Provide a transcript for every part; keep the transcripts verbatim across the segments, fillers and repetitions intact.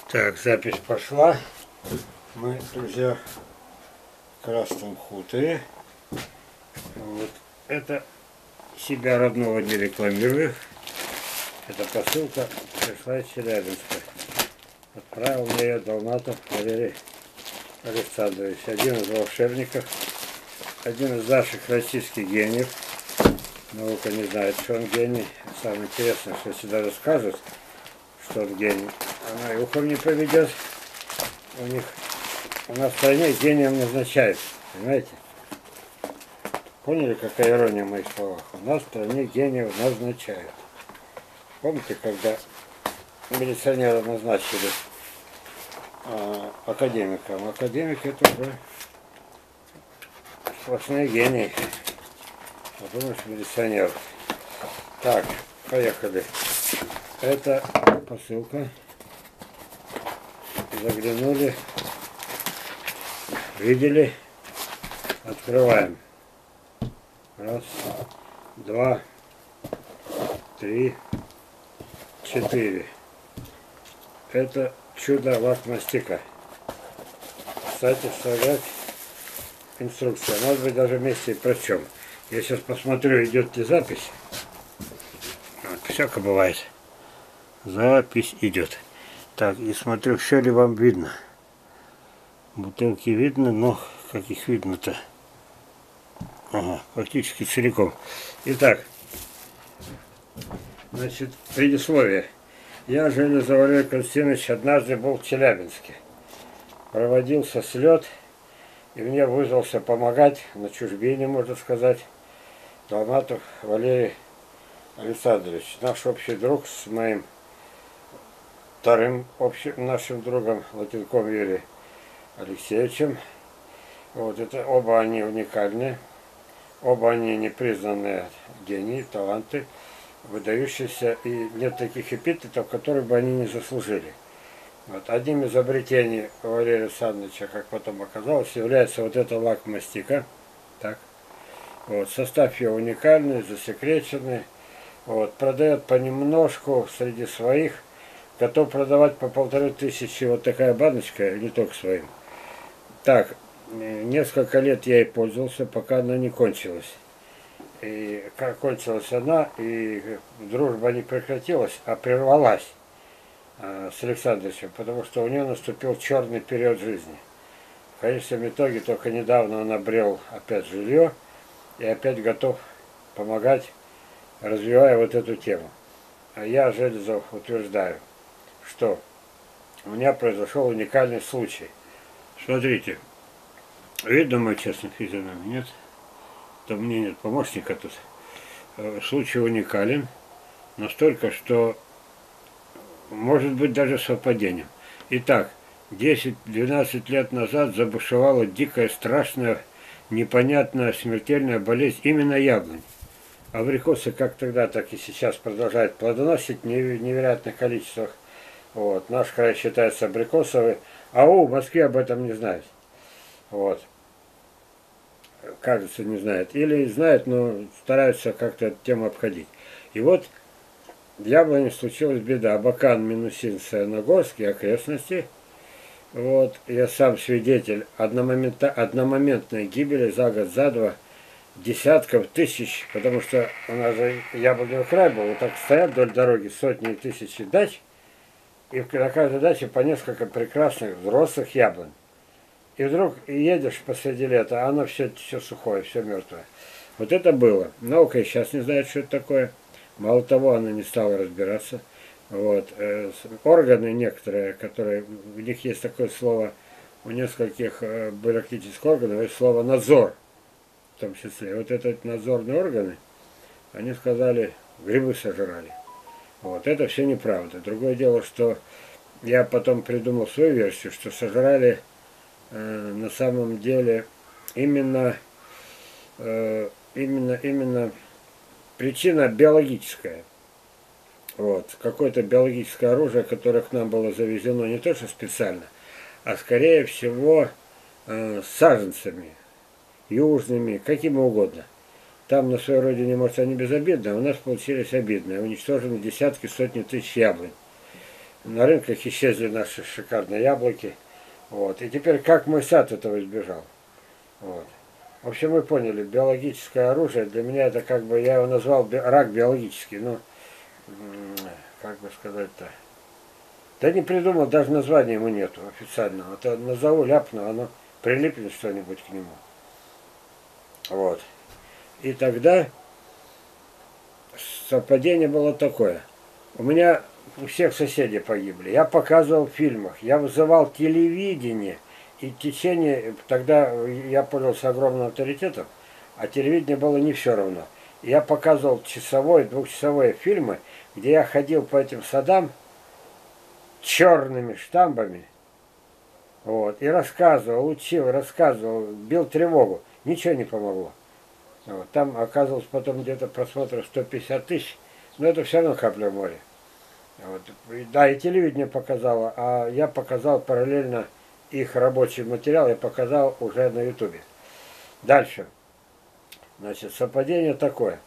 Так, запись пошла. Мы, друзья, в Красном Хуторе. Вот. Это себя родного не рекламирую. Эта посылка пришла из Челябинска. Отправил мне ее Долматов Валерий Александрович. Один из волшебников, один из наших российских гениев. Наука не знает, что он гений. Самое интересное, что всегда расскажут, что он гений. Она и ухом не поведет. У них, у нас в стране гением назначают. Понимаете? Поняли, какая ирония в моих словах? У нас в стране гениев назначают. Помните, когда милиционера назначили а, академиком? Академик это уже сплошные гении. А думаешь, милиционер. Так, поехали. Это посылка. Заглянули, видели, открываем. Раз, два, три, четыре. Это чудо лакмастика. Кстати, вставлять инструкция. Может быть, даже вместе и прочем. Я сейчас посмотрю, идет ли запись. Вот, всяко бывает. Запись идет. Так, и смотрю, все ли вам видно. Бутылки видно, но как их видно-то? Ага, практически целиком. Итак, значит, предисловие. Я, Железов Валерий Константинович, однажды был в Челябинске. Проводился слет, и мне вызвался помогать, на чужбине, можно сказать, Долматов Валерий Александрович, наш общий друг с моим вторым общим нашим другом Латинком Юрием Алексеевичем. Вот это оба они уникальные, оба они непризнанные гении, таланты, выдающиеся, и нет таких эпитетов, которые бы они не заслужили. Вот. Одним из изобретений Валерия Александровича, как потом оказалось, является вот эта лакмастика. Так. Вот. Состав ее уникальный, засекреченный. Вот. Продает понемножку среди своих. Готов продавать по полторы тысячи вот такая баночка, или только своим. Так, несколько лет я ей пользовался, пока она не кончилась. И как кончилась она, и дружба не прекратилась, а прервалась а, с Александровичем, потому что у нее наступил черный период жизни. В конечном итоге только недавно он обрел опять жилье и опять готов помогать, развивая вот эту тему. А я, Железов, утверждаю, что у меня произошел уникальный случай. Смотрите, видно мой честный физиономию, нет? То мне нет помощника тут. Случай уникален, настолько, что может быть даже совпадением. Итак, десять-двенадцать лет назад забушевала дикая, страшная, непонятная, смертельная болезнь именно яблонь. Абрикосы как тогда, так и сейчас продолжают плодоносить в невероятных количествах. Вот. Наш край считается абрикосовый, а у в Москве об этом не знают. Вот. Кажется, не знают. Или знают, но стараются как-то эту тему обходить. И вот в яблоне случилась беда. Абакан, Минусин, Саяногорский, окрестности. Вот. Я сам свидетель одномоментно, одномоментной гибели за год, за два десятков тысяч, потому что у нас же яблоневый край был. Вот так стоят вдоль дороги сотни и тысячи дач. И на каждой даче по несколько прекрасных взрослых яблонь. И вдруг едешь посреди лета, а оно все, все сухое, все мертвое. Вот это было. Наука и сейчас не знает, что это такое. Мало того, она не стала разбираться. Вот. Органы некоторые, которые, у них есть такое слово, у нескольких бюрократических органов есть слово «надзор», в том числе. Вот эти надзорные органы, они сказали, грибы сожрали. Вот, это все неправда. Другое дело, что я потом придумал свою версию, что сожрали э, на самом деле именно, э, именно, именно причина биологическая. Вот, какое-то биологическое оружие, которое к нам было завезено не то что специально, а скорее всего э, саженцами, южными, какими угодно. Там на своей родине, может, они безобидны, а у нас получились обидные. Уничтожены десятки, сотни тысяч яблонь. на рынках исчезли наши шикарные яблоки. Вот. И теперь как мой сад этого избежал? Вот. В общем, вы поняли, биологическое оружие, для меня это как бы, я его назвал би рак биологический, ну, как бы сказать-то. Да не придумал, даже названия ему нету официального. Это назову, ляпну, оно прилипнет что-нибудь к нему. Вот. И тогда совпадение было такое. У меня у всех соседей погибли. Я показывал в фильмах, я вызывал телевидение. И в течение, тогда я пользовался огромным авторитетом, а телевидение было не все равно. Я показывал часовые, двухчасовые фильмы, где я ходил по этим садам черными штамбами, вот, и рассказывал, учил, рассказывал, бил тревогу. Ничего не помогло. Вот, там оказалось потом где-то просмотров сто пятьдесят тысяч, но это все равно капля в море. Вот. Да, и телевидение показало, а я показал параллельно их рабочий материал, я показал уже на ютубе. Дальше. Значит, совпадение такое.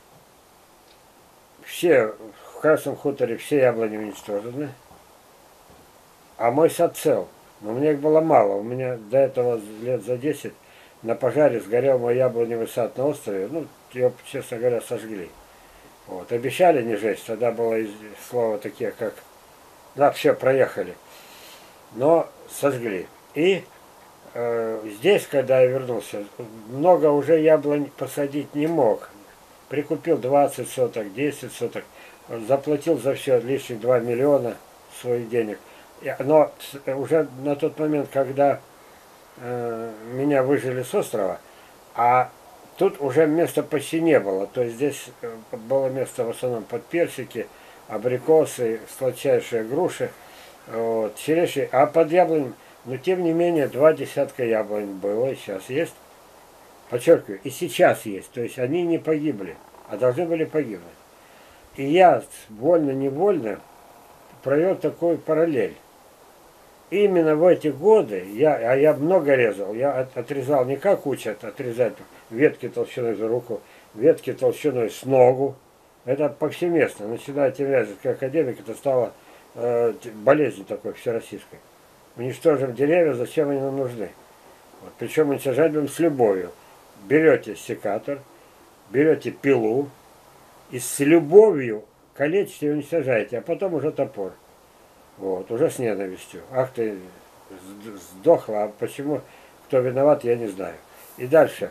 Все в Красном хуторе, все яблони уничтожены, а мой сад цел. Но мне их было мало. У меня до этого лет за десять на пожаре сгорел мой яблоневый сад на острове. Ну, его, честно говоря, сожгли. Вот. Обещали не жечь, тогда было слово такие, как да, все, проехали. Но сожгли. И э, здесь, когда я вернулся, много уже яблонь посадить не мог. Прикупил двадцать соток, десять соток, заплатил за все лишних два миллиона своих денег. Но уже на тот момент, когда э, меня выжили с острова, а тут уже места почти не было. То есть здесь было место в основном под персики, абрикосы, сладчайшие груши, вот, череши. А под яблонь, но тем не менее, два десятка яблонь было, и сейчас есть. Подчеркиваю, и сейчас есть. То есть они не погибли, а должны были погибнуть. И я вольно-невольно провел такую параллель. Именно в эти годы, я, а я много резал, я от, отрезал не как учат отрезать ветки толщиной за руку, ветки толщиной с ногу. Это повсеместно. Начиная тем вязать, как академик, это стало э, болезнью такой всероссийской. Уничтожим деревья, зачем они нам нужны? Вот, причем уничтожать будем с любовью. Берете секатор, берете пилу и с любовью калечите и уничтожаете, а потом уже топор. Вот, уже с ненавистью. Ах ты, сдохла, а почему, кто виноват, я не знаю. И дальше.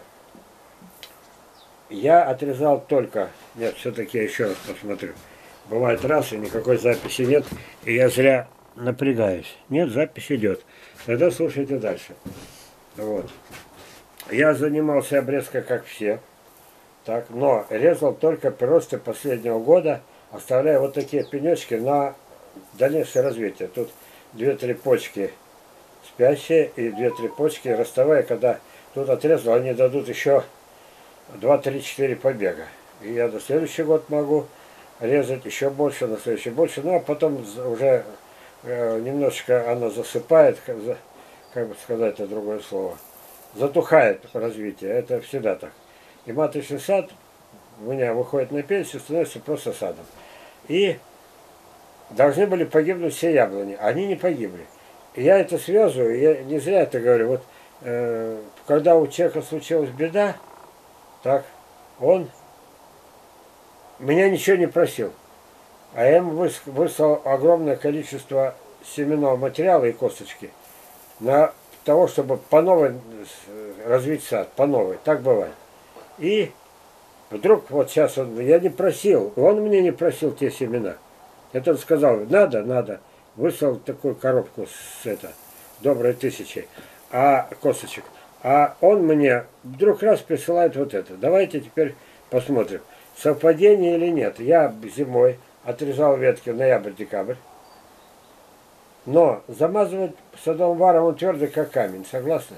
Я отрезал только, нет, все-таки я еще раз посмотрю. Бывает раз, и никакой записи нет, и я зря напрягаюсь. Нет, запись идет. Тогда слушайте дальше. Вот. Я занимался обрезкой, как все. Так, но резал только приросты последнего года, оставляя вот такие пенечки на дальнейшее развитие. Тут две-три почки спящие и две-три почки ростовые. Когда тут отрезал, они дадут еще два-три-четыре побега. И я до следующего года могу резать еще больше, на следующий больше. Ну а потом уже э, немножечко она засыпает, как, как бы сказать это другое слово, затухает развитие. Это всегда так. И маточный сад у меня выходит на пенсию, становится просто садом. И должны были погибнуть все яблони. Они не погибли. И я это связываю, я не зря это говорю. Вот э, когда у человека случилась беда, так, он меня ничего не просил. А я ему выслал огромное количество семенного материала и косточки на того, чтобы по новой развить сад, по новой. Так бывает. И вдруг вот сейчас он, я не просил, он мне не просил те семена. Это он сказал, надо, надо. Выслал такую коробку с это, доброй тысячей а, косточек. А он мне вдруг раз присылает вот это. Давайте теперь посмотрим, совпадение или нет. Я зимой отрезал ветки ноябрь-декабрь. Но замазывать садовым варом он твердый, как камень. Согласны?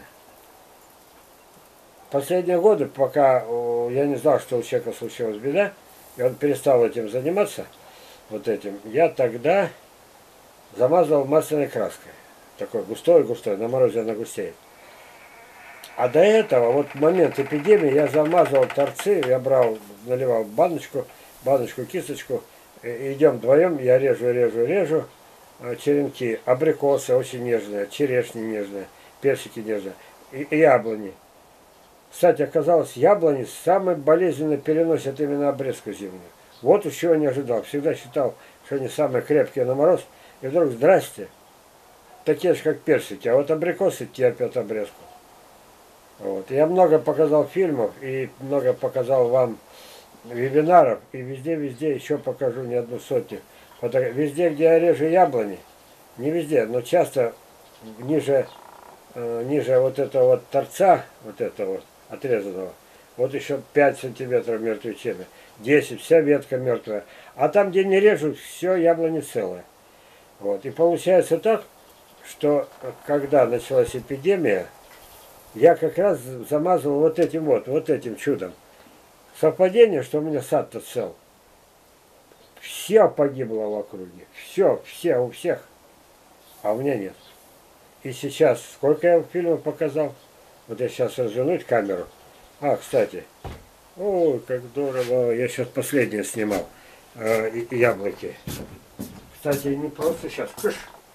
Последние годы, пока я не знал, что у человека случилась беда, и он перестал этим заниматься, вот этим, я тогда замазывал масляной краской. Такой густой-густой, на морозе она густеет. А до этого, вот в момент эпидемии, я замазывал торцы, я брал, наливал баночку, баночку, кисточку, идем вдвоем, я режу, режу, режу, э, черенки, абрикосы очень нежные, черешни нежные, персики нежные, и, и яблони. Кстати, оказалось, яблони самые болезненно переносят именно обрезку зимнюю. Вот уж чего не ожидал. Всегда считал, что они самые крепкие на мороз. И вдруг, здрасте, такие же, как персики. А вот абрикосы терпят обрезку. Вот. Я много показал фильмов и много показал вам вебинаров. И везде-везде еще покажу не одну сотню. Везде, где я режу яблони, не везде, но часто ниже, э, ниже вот этого вот торца, вот этого вот отрезанного, вот еще пять сантиметров мертвечины, десять, вся ветка мертвая. А там, где не режу, все яблони целое. Вот. И получается так, что когда началась эпидемия, я как раз замазывал вот этим вот, вот этим чудом. Совпадение, что у меня сад-то цел. Все погибло в округе. Все, все, у всех. А у меня нет. И сейчас, сколько я фильмов показал? Вот я сейчас развернуть камеру. А, кстати. Ой, как здорово. Я сейчас последнее снимал. Э, яблоки. Кстати, не просто сейчас. Кыш.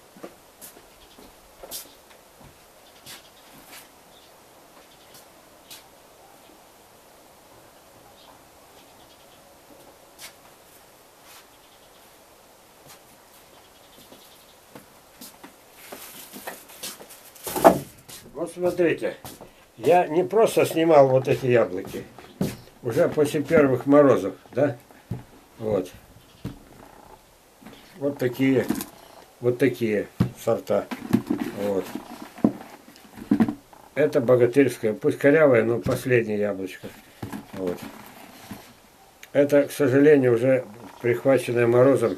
Вот смотрите, я не просто снимал вот эти яблоки, уже после первых морозов, да, вот, вот такие, вот такие сорта, вот. Это богатырское, пусть корявое, но последнее яблочко, вот. Это, к сожалению, уже прихваченное морозом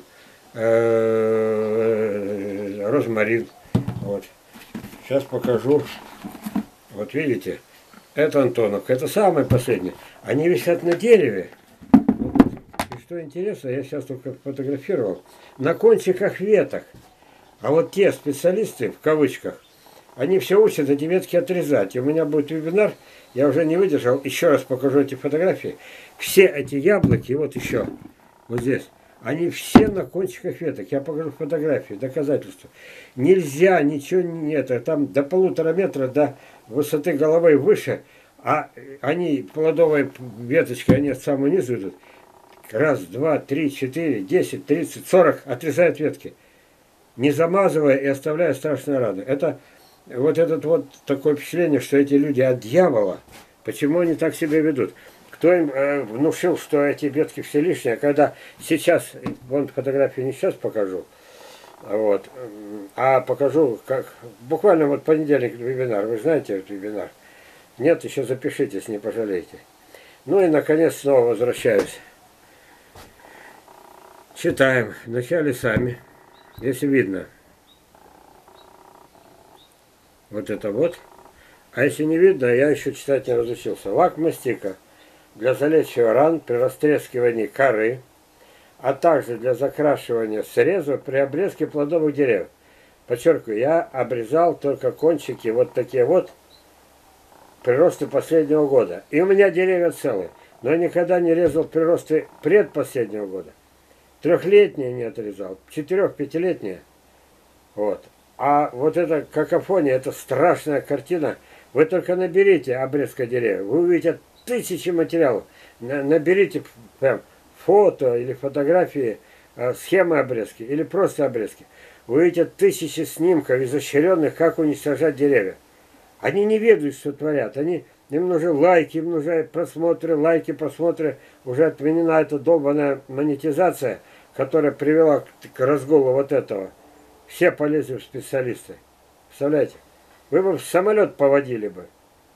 э, розмарин, вот. Сейчас покажу. Вот видите, это Антоновка, это самое последнее. Они висят на дереве. И что интересно, я сейчас только фотографировал, на кончиках веток. А вот те специалисты, в кавычках, они все учат эти ветки отрезать. И у меня будет вебинар, я уже не выдержал, еще раз покажу эти фотографии. Все эти яблоки, вот еще, вот здесь, они все на кончиках веток. Я покажу фотографии, доказательства. Нельзя, ничего нет. Там до полутора метра, до высоты головы выше. А они, плодовые веточки, они от самого низу идут. Раз, два, три, четыре, десять, тридцать, сорок. Отрезают ветки. Не замазывая и оставляя страшные раны. Это вот этот вот такое впечатление, что эти люди от дьявола. Почему они так себя ведут? Кто им э, внушил, что эти ветки все лишние, когда сейчас, вон фотографию не сейчас покажу, вот, а покажу, как, буквально вот понедельник вебинар, вы знаете этот вебинар? Нет, еще запишитесь, не пожалеете. Ну и, наконец, снова возвращаюсь. Читаем. Вначале сами, если видно. Вот это вот. А если не видно, я еще читать не разучился. Лак мастика для залечивания ран при растрескивании коры, а также для закрашивания срезов при обрезке плодовых деревьев. Подчеркиваю, я обрезал только кончики вот такие вот приросты последнего года. И у меня деревья целые. Но я никогда не резал приросты предпоследнего года. Трехлетние не отрезал, четырех-пятилетние. Вот. А вот эта какофония, это страшная картина. Вы только наберите обрезка деревьев, вы увидите тысячи материалов. Наберите прям фото или фотографии, схемы обрезки или просто обрезки. Вы увидите тысячи снимков изощренных, как уничтожать деревья. Они не ведают, что творят. Они, им нужны лайки, им нужны просмотры, лайки, просмотры. Уже отменена эта долбанная монетизация, которая привела к, к разгулу вот этого. Все полезли в специалисты. Представляете? Вы бы в самолет поводили бы.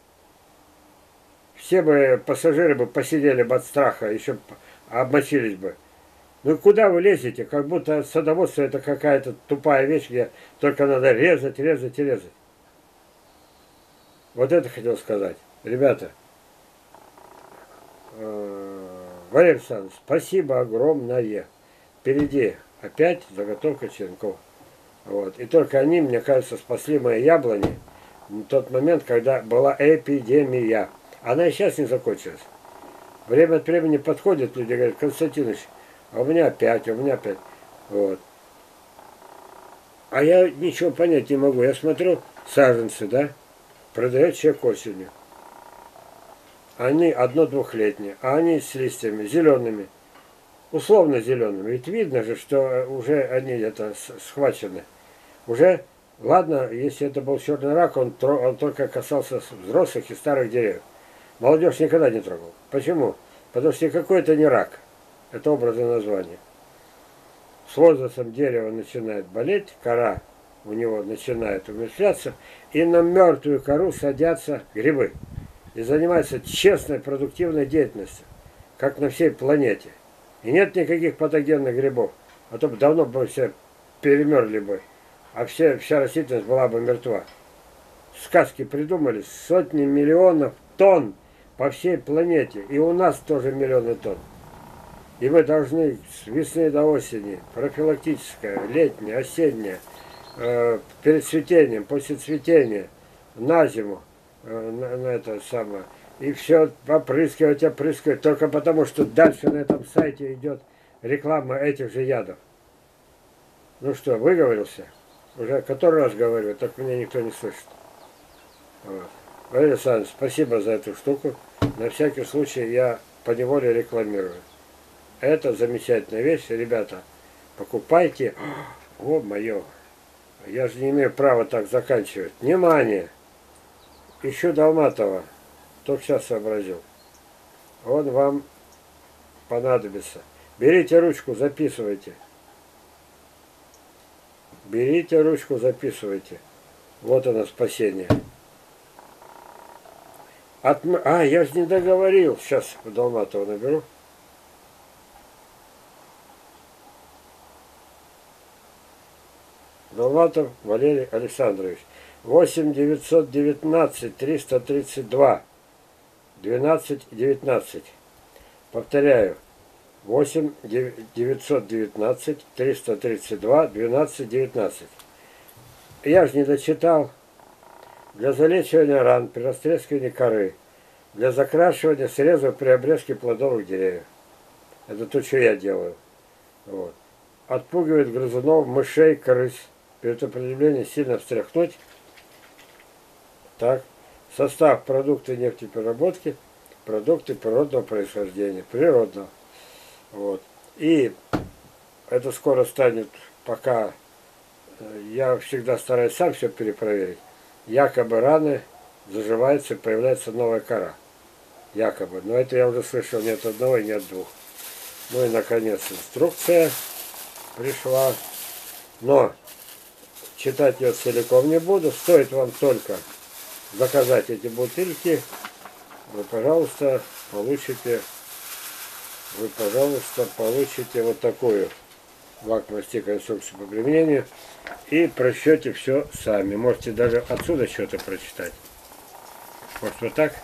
Все бы пассажиры бы посидели бы от страха, еще обмочились бы. Ну куда вы лезете? Как будто садоводство это какая-то тупая вещь, где только надо резать, резать и резать. Вот это хотел сказать. Ребята, Валерий Александрович, спасибо огромное. Впереди опять заготовка черенков. Вот. И только они, мне кажется, спасли мои яблони в тот момент, когда была эпидемия. Она и сейчас не закончилась. Время от времени подходят люди и говорят: Константинович, а у меня опять, а у меня опять. Вот. А я ничего понять не могу. Я смотрю, саженцы, да, продает человек осенью. Они одно-двухлетние, а они с листьями зелеными, условно зелеными. Ведь видно же, что уже они это схвачены. Уже, ладно, если это был черный рак, он, он только касался взрослых и старых деревьев. Молодежь никогда не трогал. Почему? Потому что никакой это не рак. Это образное название. С возрастом дерево начинает болеть, кора у него начинает умерщвляться, и на мертвую кору садятся грибы. И занимаются честной, продуктивной деятельностью, как на всей планете. И нет никаких патогенных грибов. А то бы давно бы все перемерли бы, а все, вся растительность была бы мертва. Сказки придумали, сотни миллионов тонн по всей планете. И у нас тоже миллионы тонн. И мы должны с весны до осени, профилактическое, летнее, осеннее, э, перед цветением, после цветения, на зиму, э, на, на это самое, и все опрыскивать, опрыскивать, только потому, что дальше на этом сайте идет реклама этих же ядов. Ну что, выговорился? Уже который раз говорю, так меня никто не слышит. Вот. Валерий Александрович, спасибо за эту штуку. На всякий случай я поневоле рекламирую. Это замечательная вещь, ребята. Покупайте. О, мое. Я же не имею права так заканчивать. Внимание! Ищу Долматова. Только сейчас сообразил. Он вам понадобится. Берите ручку, записывайте. Берите ручку, записывайте. Вот оно, спасение. От... А, я же не договорил. Сейчас Долматова наберу. Долматов Валерий Александрович. восемь девятьсот девятнадцать триста тридцать два двенадцать девятнадцать. Повторяю. восемь девятьсот девятнадцать триста тридцать два двенадцать девятнадцать. Я же не дочитал. Для залечивания ран при растрескивании коры. Для закрашивания срезов при обрезке плодовых деревьев. Это то, что я делаю. Вот. Отпугивает грызунов, мышей, крыс. Перед определением сильно встряхнуть. Так. Состав: продукты нефтепереработки, продукты природного происхождения. Природного. Вот. И это скоро станет, пока я всегда стараюсь сам все перепроверить. Якобы раны заживаются и появляется новая кора. Якобы. Но это я уже слышал не от одного и не от двух. Ну и наконец инструкция пришла. Но читать ее целиком не буду. Стоит вам только заказать эти бутылки. Вы, пожалуйста, получите вы, пожалуйста, получите вот такую вакуумную инструкцию по применению и прочтете все сами. Можете даже отсюда что-то прочитать. Может, вот так.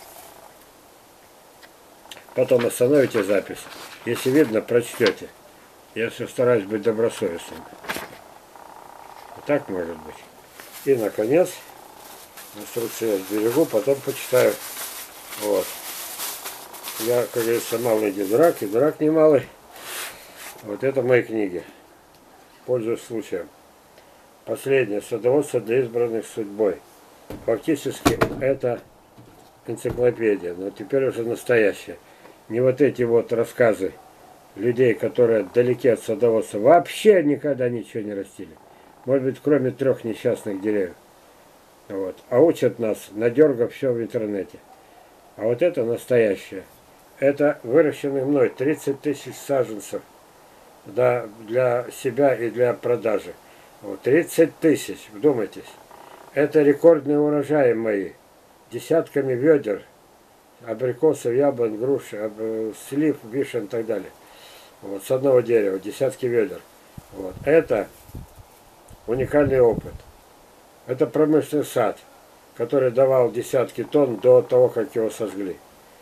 Потом остановите запись. Если видно, прочтете. Я все стараюсь быть добросовестным. Вот так может быть. И, наконец, инструкцию я сберегу, потом почитаю. Вот. Я, как говорится, малый не дурак, и дурак немалый. Вот это мои книги. Пользуюсь случаем. Последнее. Садоводство для избранных судьбой. Фактически это энциклопедия, но теперь уже настоящая. Не вот эти вот рассказы людей, которые далеки от садоводства, вообще никогда ничего не растили. Может быть, кроме трех несчастных деревьев. Вот. А учат нас, надергав все в интернете. А вот это настоящее. Это выращенный мной тридцать тысяч саженцев, да, для себя и для продажи. Вот, тридцать тысяч, вдумайтесь. Это рекордные урожаи мои. Десятками ведер, абрикосов, яблонь, груш, слив, вишен и так далее. Вот, с одного дерева, десятки ведер. Вот. Это уникальный опыт. Это промышленный сад, который давал десятки тонн до того, как его сожгли.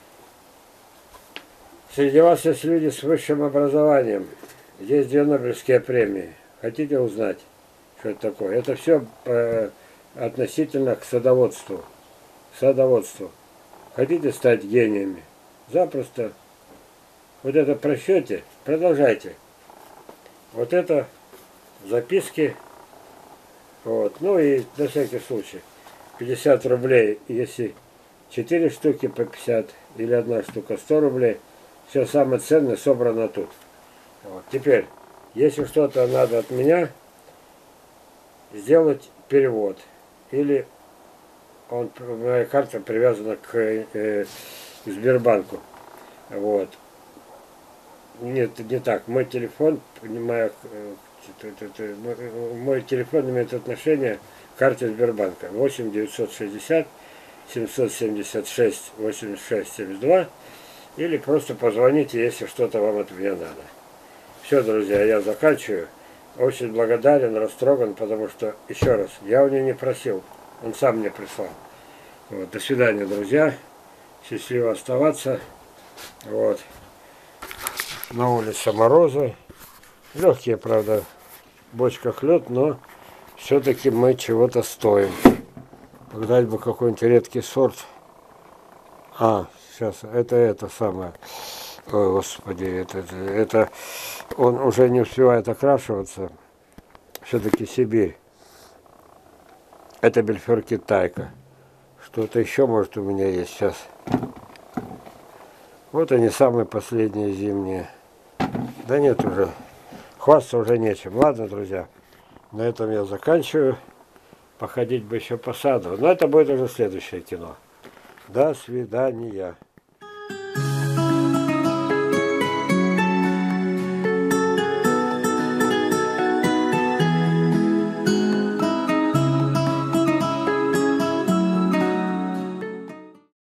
Среди вас есть люди с высшим образованием. Есть две Нобелевские премии. Хотите узнать, что это такое? Это все э, относительно к садоводству. Садоводству. Хотите стать гениями? Запросто. Вот это просчете, продолжайте. Вот это записки Вот. Ну и на всякий случай. пятьдесят рублей, если четыре штуки по пятьдесят, или одна штука сто рублей. Все самое ценное собрано тут. Вот. Теперь, если что-то надо от меня, сделать перевод. Или он, моя карта привязана к, э, к Сбербанку. Вот. Нет, не так. Мой телефон, моя, мой телефон имеет отношение к карте Сбербанка. восемь девятьсот шестьдесят семьсот семьдесят шесть восемьдесят шесть семьдесят два. Или просто позвоните, если что-то вам от меня надо. Все, друзья, я заканчиваю. Очень благодарен, растроган, потому что, еще раз, я у него не просил. Он сам мне прислал. Вот, до свидания, друзья. Счастливо оставаться. Вот. На улице морозы. Легкие, правда, в бочках лед, но все-таки мы чего-то стоим. Погнать бы какой-нибудь редкий сорт. А, сейчас, это это самое. Ой, господи, это, это, это он уже не успевает окрашиваться. Все-таки Сибирь. Это Бельфер Китайка. Что-то еще, может, у меня есть сейчас. Вот они, самые последние зимние. Да нет уже. Хвастаться уже нечем. Ладно, друзья. На этом я заканчиваю. Походить бы еще по саду. Но это будет уже следующее кино. До свидания.